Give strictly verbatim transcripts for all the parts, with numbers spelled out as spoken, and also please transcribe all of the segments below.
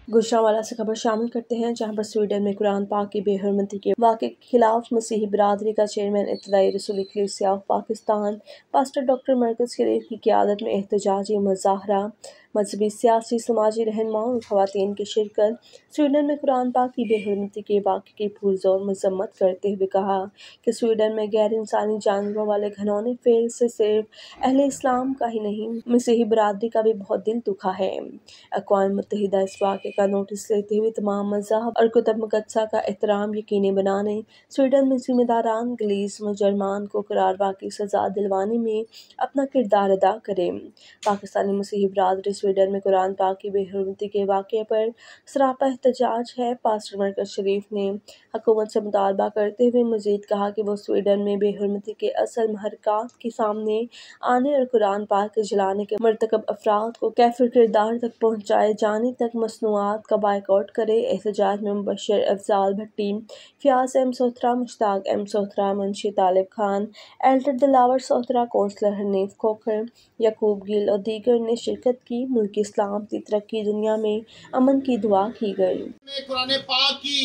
गुजरांवाला से खबर शामिल करते हैं, जहां पर स्वीडन में कुरान पाक की बेहरमती के वाक़े के खिलाफ मसीही बिरादरी का चेयरमैन इत्तलाई रसूल कलीसिया ऑफ पाकिस्तान पास्टर डॉक्टर मरकज़ शरीफ की क़यादत में एहतजाजी मुज़ाहरा। मजहबी, सियासी, समाजी रहनुमाओं और ख़वातीन की शिरकत। स्वीडन में कुरान पाक की बेहरमती के वाक़े की पुरज़ोर मज़म्मत करते हुए कहा कि स्वीडन में गैर इंसानी जानवरों वाले घिनौने फ़ेल से सिर्फ अहले इस्लाम का ही नहीं, मसीही बिरादरी का भी बहुत दिल दुखा है। अक़वाम मुत्तहिदा इस वाक़े का नोटिस लेते हुए तमाम मज़ाहब और कुतुब मुक़द्दसा का एहतराम यकीनी बनाने, स्वीडन में ज़िम्मेदारान गलीज़ मुजरमान को करारवा की सज़ा दिलवाने में अपना किरदार अदा करें। पाकिस्तानी मसीही बिरादरी स्वीडन में कुरान पाक की बेहरमती के वाक़े पर सरापा एहतजाज है। पास्टर मरकज़ शरीफ ने हुकूमत से मुतालबा करते हुए मज़ीद कहा कि वो स्वीडन में बेहरमती के असल महरक़ात के सामने आने और कुरान पाक के जलाने के मरतकब अफराद को कैफिर किरदार तक पहुँचाए जाने तक मसनूआत का बायकॉट करे। एहतजाज में Mubashir Afzal Bhatti, Fayyaz M Sohra, Mushtaq M Sohra, Munshi Talib Khan, elder Dilawar Sohra, councillor Hanif Khokhar, Yaqoob Gill और दीगर ने शिरकत की। मुल्क इस्लाम की तरक्की, दुनिया में अमन की दुआ की गई। कुरान पाक की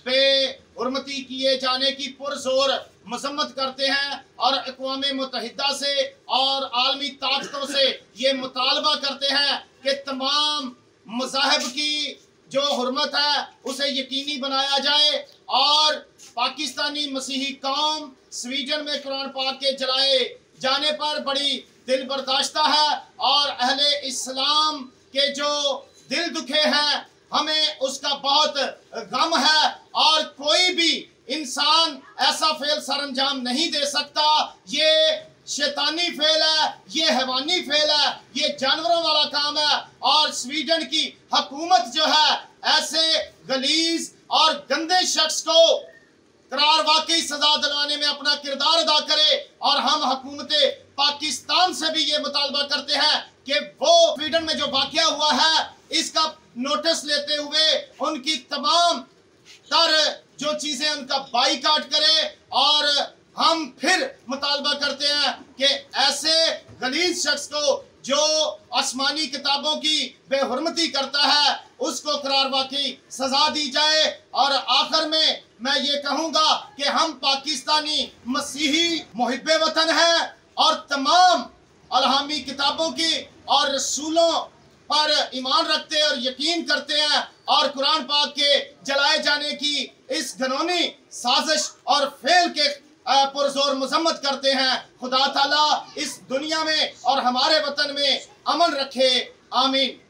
बेहुरमती किए जाने की पुरज़ोर मज़म्मत करते हैं और अक़वाम मुत्तहिदा से और आलमी ताकतों से ये मुतालबा करते हैं कि तमाम मज़ाहब की जो हुर्मत है उसे यकीनी बनाया जाए और पाकिस्तानी मसीही कौम स्वीडन में कुरान पाक के जलाए जाने पर बड़ी दिल बर्दाश्ता है और अहले इस्लाम के जो दिल दुखे हैं हमें उसका बहुत गम है और कोई भी इंसान ऐसा फेल सरअंजाम नहीं दे सकता। ये शैतानी फेल है, ये हैवानी फेल है, ये जानवरों वाला काम है और स्वीडन की हुकूमत जो है ऐसे गलीज और गंदे शख्स को करार वाकई सजा दिलवाने में अपना किरदार अदा करे। और हम हुकूमत पाकिस्तान से भी ये मुतालबा करते हैं कि वो स्वीडन में जो वाक़या हुआ है इसका नोटिस लेते हुए उनकी तमाम तर जो चीज़ें उनका बाईकाट करे। और हम फिर मुतालबा करते हैं कि ऐसे गलीज शख्स को जो आसमानी किताबों की बेहुरमती करता है उसको करारवा की सजा दी जाए। और आखिर में मैं ये कहूँगा कि हम पाकिस्तानी मसीही मुहिब्बे वतन हैं और तमाम अलहामी किताबों की और रसूलों पर ईमान रखते हैं और यकीन करते हैं और कुरान पाक के जलाए जाने की इस घिनौनी साजिश और फेल के पुरज़ोर मज़म्मत करते हैं। खुदा ताला इस दुनिया में और हमारे वतन में अमन रखे। आमीन।